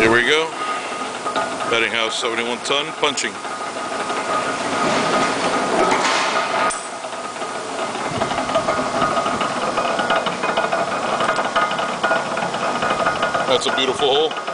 Here we go. Peddinghaus 71 ton punching. That's a beautiful hole.